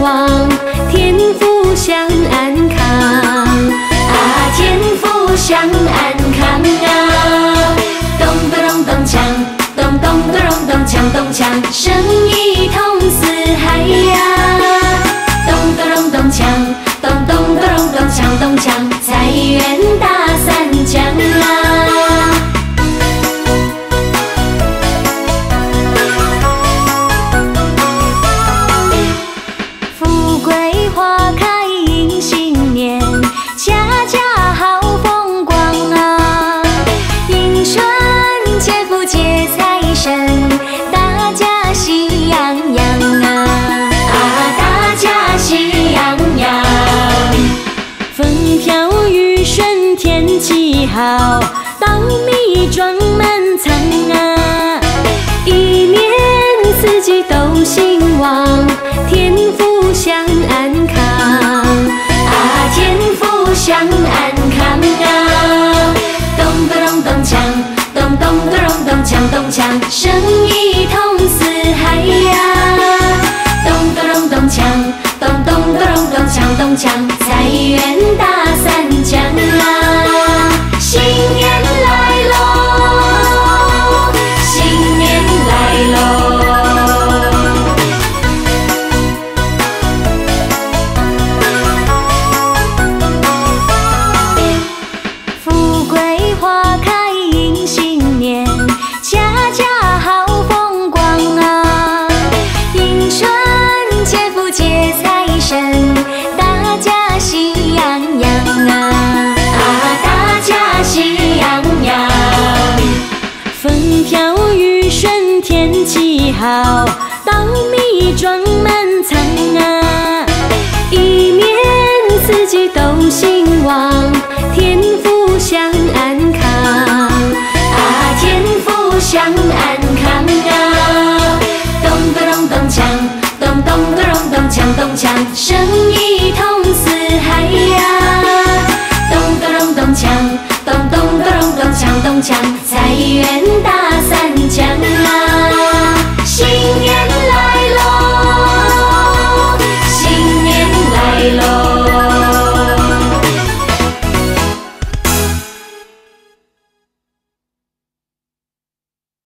旺，天福享安康。啊，天福享安康啊！咚咚咚咚锵，咚咚咚咚咚锵咚锵，生意通四海呀！咚咚咚咚锵，咚咚咚咚咚锵咚锵，财源大三江啊！ 好，稻米装满仓啊！一年四季都兴旺，天福享安康。啊，天福享安康啊！咚咚咚咚锵，咚咚咚咚锵咚锵，生意通四海呀！咚咚咚咚锵，咚咚咚咚锵咚锵，财源大三江啊！ 新年来喽，新年来喽！富贵花开迎新年，家家好风光啊！迎春接福接财神，大家喜洋洋啊！ 喜洋洋，风调雨顺天气好，稻米装满仓啊！一年四季都兴旺，天福享安康。啊，天福享安康啊！咚咚咚咚锵，咚咚咚咚锵咚锵，生意。